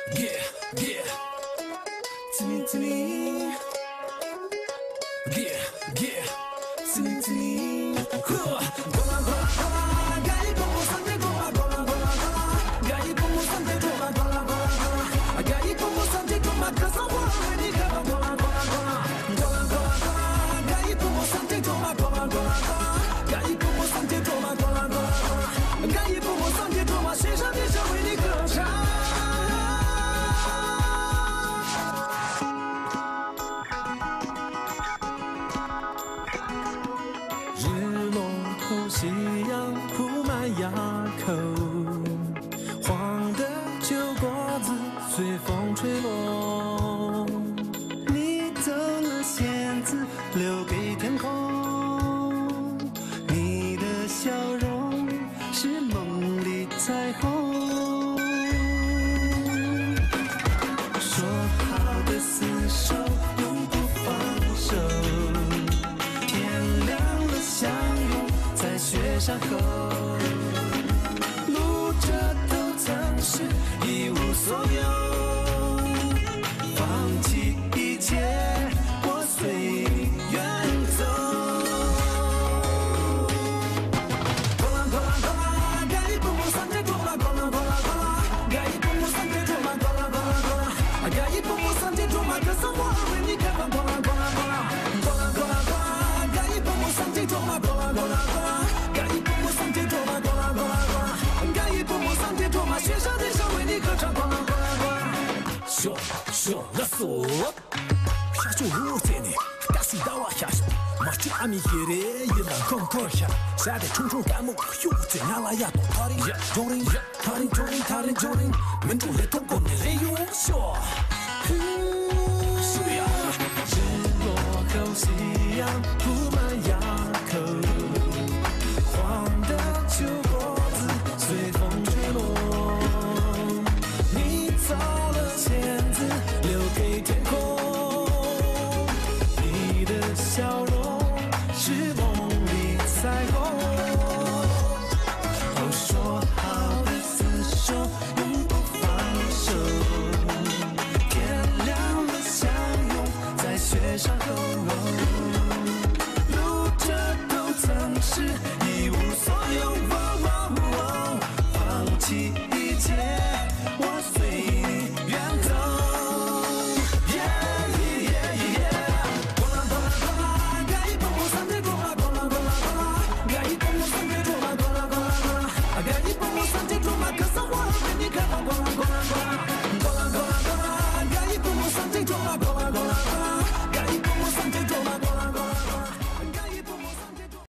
Yeah, yeah. Tini. Yeah, yeah. Tini. Gola, gola, gola. Gai como sante gola, gola, gola, gola. Gai como sante gola, gola, gola, gola. Gai como sante gola, casa gola, ni gola, gola, gola, gola. Gola, gola, gola. Gai como sante gola, gola, gola, gola. Gai como sante gola, gola, gola, gola. Gai como sante gola， 谁上天上为你歌唱。日落后，夕阳铺满垭口，黄的旧果子随风吹落。 你走了，仙子留给天空，你的笑容是梦里彩虹。说好的厮守，永不放手。天亮了，相拥在雪山后。路这头曾是一无所有，放弃一切，我随你远走。 Gola, gola, gola. Gai como sante gola, gola, gola, gola. Gai como sante gola, gola, gola, gola. Gai como sante gola, casa gola, ni gola, gola, gola, gola. Gola, gola, gola. Gai como sante gola, gola, gola, gola. Gai como sante gola, gola, gola, gola. Gai como sante gola， 雪上的小为你歌唱，gola, gola, gola。说了说，下手我在你，大水大瓦下手，马车阿米耶的一浪空空下，下的重重感冒，又在哪拉呀？多塔林，中林，塔林中林，塔林中林，门中来通过你来有说，是呀， 日落后，夕阳铺